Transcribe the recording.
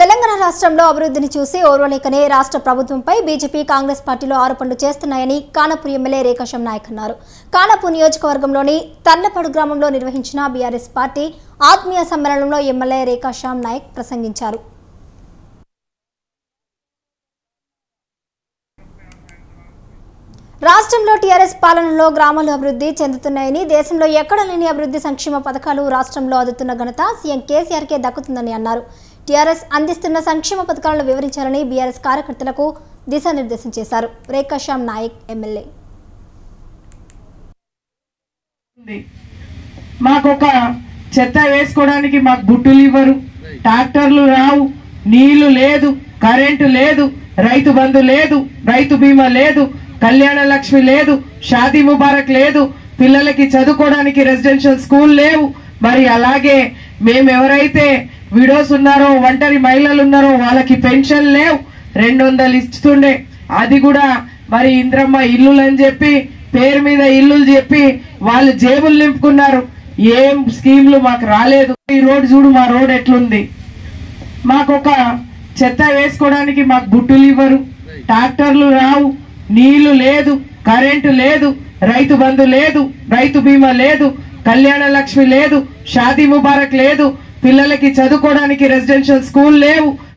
తెలంగాణ రాష్ట్రంలో అభివృద్ధిని చూసి ఓర్వలేకనే రాష్ట్ర ప్రభుత్వంపై బీజేపీ కాంగ్రెస్ పార్టీలు ఆరోపణలు చేస్తున్నాయని కానపూర్ ఎమ్మెల్యే రేఖాశం నాయక్ అన్నారు. కానపూర్ నియోజకవర్గంలోని తర్లపాడు గ్రామంలో నిర్వహించిన బీఆర్ఎస్ పార్టీ ఆత్మీయ సమ్మేళనంలో ఎమ్మెల్యే రేఖాశం నాయక్ ప్రసంగించారు. రాష్ట్రంలో టీఆర్ఎస్ పాలనలో గ్రామాలు అభివృద్ధి చెందుతున్నాయని, దేశంలో ఎక్కడ లేని అభివృద్ధి సంక్షేమ పథకాలు రాష్ట్రంలో అందుతున్న ఘనత సీఎం కేసీఆర్కే దక్కుతుందని అన్నారు. టీఆర్ఎస్ అందిస్తున్న సంక్షేమ పథకాలను వివరించాలని బీఆర్ఎస్ కార్యకర్తలకు దిశానిర్దేశం చేశారు. రేఖాశం నాయక్ ఎమ్మెల్యే మాకొక చెత్త వేసుకోవడానికి మాకు బుట్టులు ఇవ్వరు, ట్రాక్టర్లు రావు, నీళ్లు లేదు, కరెంటు లేదు, రైతు బంధు లేదు, రైతు బీమా లేదు, కళ్యాణ లక్ష్మి లేదు, షాదీ ముబారక్ లేదు, పిల్లలకి చదువుకోవడానికి రెసిడెన్షియల్ స్కూల్ లేవు. మరి అలాగే మేము ఎవరైతే విడోస్ ఉన్నారో, ఒంటరి మహిళలు ఉన్నారో వాళ్ళకి పెన్షన్ లేవు. 200 ఇస్తుండే, అది కూడా మరి ఇంద్రమ్మ ఇల్లులు అని చెప్పి పేరు మీద ఇల్లులు చెప్పి వాళ్ళు జేబులు నింపుకున్నారు. ఏం స్కీమ్లు మాకు రాలేదు. ఈ రోడ్ చూడు, మా రోడ్ ఎట్లుంది. మాకొక చెత్త వేసుకోవడానికి మాకు బుట్టులు ఇవ్వరు, ట్రాక్టర్లు రావు, నీళ్లు లేదు, కరెంటు లేదు, రైతు బంధు లేదు, రైతు బీమా లేదు, కళ్యాణ లక్ష్మి లేదు, షాదీ ముబారక్ లేదు, పిల్లలకి చదువుకోవడానికి రెసిడెన్షియల్ స్కూల్ లేవు.